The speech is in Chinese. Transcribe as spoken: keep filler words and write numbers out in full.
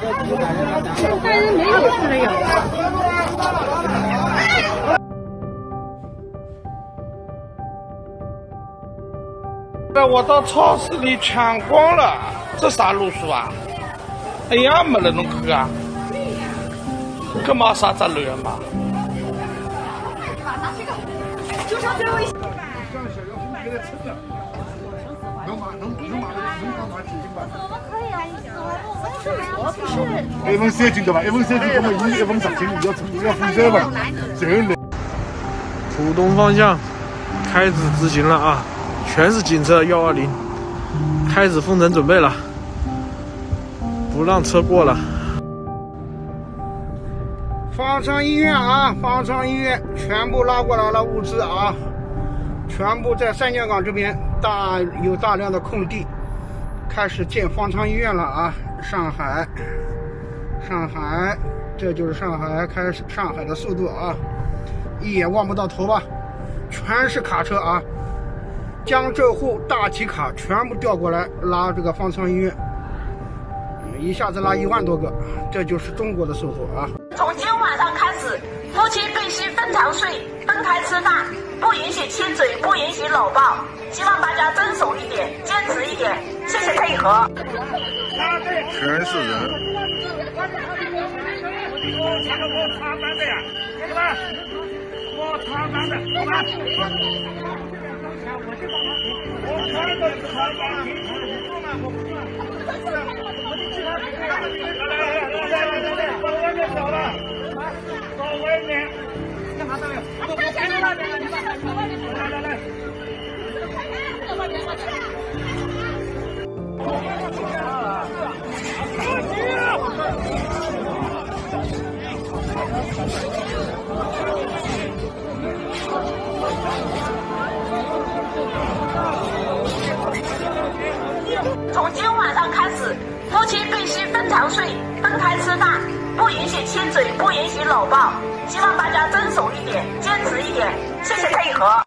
大人没有吃的有。 我到超市里抢光了，这啥路数啊？哎呀，没得侬去啊！搿嘛啥子乱嘛？ 就上最后一。 能买能能买能买买几斤吧？ 我们可以啊，我不是。 一份三斤对吧？一份三斤，我们一一份十斤，要要分三份，最后来。 浦东方向开始执行了啊！全是警车幺二零，开始封城准备了，不让车过了。 方舱医院啊，方舱医院全部拉过来了物资啊，全部在三江港这边大有大量的空地，开始建方舱医院了啊！上海，上海，这就是上海开始上海的速度啊，一眼望不到头吧，全是卡车啊！江浙沪大体卡全部调过来拉这个方舱医院，一下子拉一万多个，这就是中国的速度啊！ 从今晚上开始，夫妻必须分床睡，分开吃饭，不允许亲嘴，不允许搂抱。希望大家遵守一点，坚持一点，谢谢配合。 全是人。 我查的我查班的呀，是吧？我查班的，是吧？我看到是查班的，我不算，我不算。来来来来来来来，到外面走了，到外面。干嘛到外面？我我看到那边了，你把到外面走。来来来。到外面，到外从今晚上开始，夫妻必须分床睡，分开吃饭，不允许亲嘴，不允许搂抱。希望大家遵守一点，坚持一点，谢谢配合。